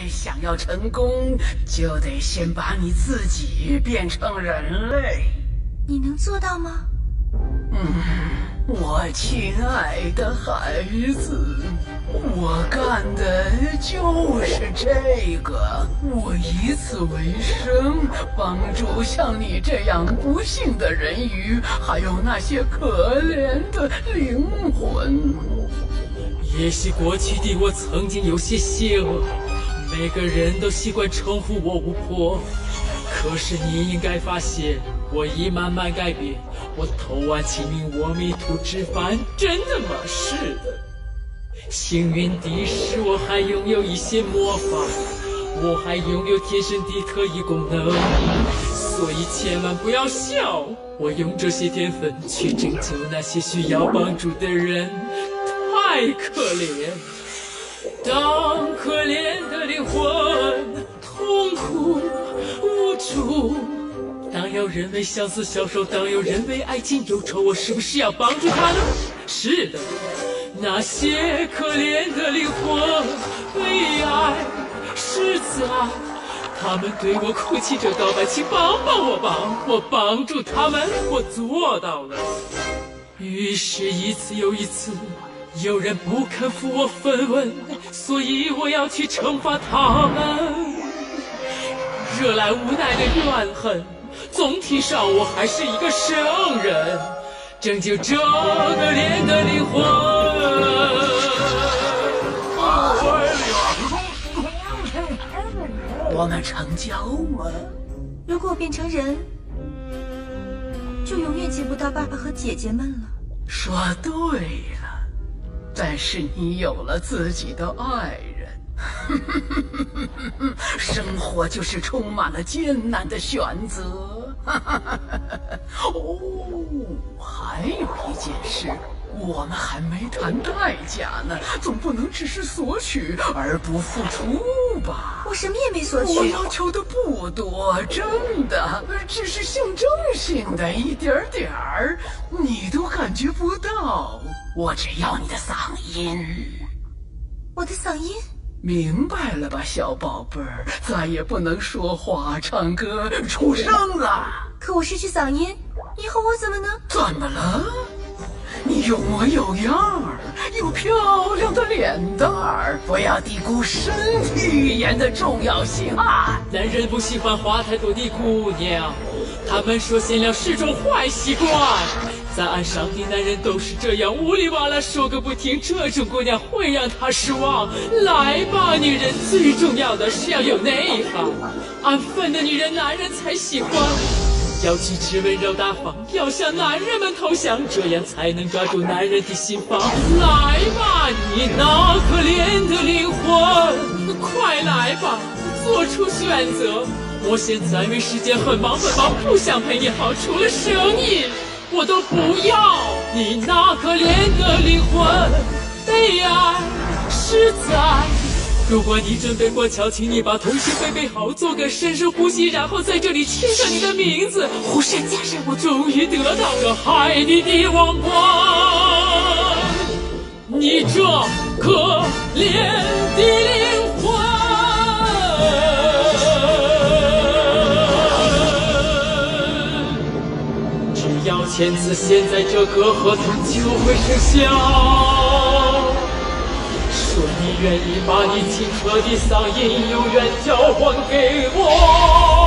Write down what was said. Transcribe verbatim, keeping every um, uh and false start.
想要成功，就得先把你自己变成人类。 你能做到吗？ 嗯，我亲爱的孩子，我干的就是这个。我以此为生，帮助像你这样不幸的人鱼，还有那些可怜的灵魂。 也许过去的我曾经有些邪恶，每个人都习惯称呼我巫婆。可是你应该发现，我已慢慢改变。我投案清明，我迷途知返，真的吗？是的。幸运的是，我还拥有一些魔法，我还拥有天生的特异功能，所以千万不要笑。我用这些天分去拯救那些需要帮助的人。太可怜，当可怜的灵魂痛苦无助，当有人为相思消瘦，当有人为爱情忧愁，我是不是要帮助他呢？是的，那些可怜的灵魂为爱实在，他们对我哭泣着告白，请帮帮我吧！我帮助他们，我做到了。于是一次又一次，有人不肯负我分文，所以我要去惩罚他们，惹来无奈的怨恨。总体上我还是一个圣人，拯救这可怜的灵魂。 我们成交吗？ 如果我变成人，就永远见不到爸爸和姐姐们了。 说对了，但是你有了自己的爱人，生活就是充满了艰难的选择。哦，还有一件事，我们还没谈代价呢，总不能只是索取而不付出吧？ 我什么也没索取。 我要求的不多，真的，只是象征性的一点点儿，你都感觉不到。我只要你的嗓音。 我的嗓音？ 明白了吧，小宝贝儿？再也不能说话、唱歌、出声了。 可我失去嗓音，以后我怎么呢？ 怎么了？你有模有样儿，有漂亮的脸蛋儿，不要低估身体语言的重要性啊！ 男人不喜欢话太多的姑娘，他们说闲聊是种坏习惯。在岸上的男人都是这样，呜里哇啦说个不停，这种姑娘会让他失望。来吧，女人，最重要的是要有内涵，安分的女人男人才喜欢。要举止温柔大方，要向男人们投降，这样才能抓住男人的心房。来吧，你那可怜的灵魂，快来吧，做出选择。我现在因为时间很忙很忙，不想陪你好，除了声音我都不要。你那可怜的灵魂，被爱实在。如果你准备过桥，请你把同心背背好，做个深深呼吸，然后在这里签上你的名字。忽闪加闪，我终于得到了海底的王冠。你这可怜的灵魂，只要签字，现在这个合同就会生效。说你愿意把你清澈的嗓音永远交还给我。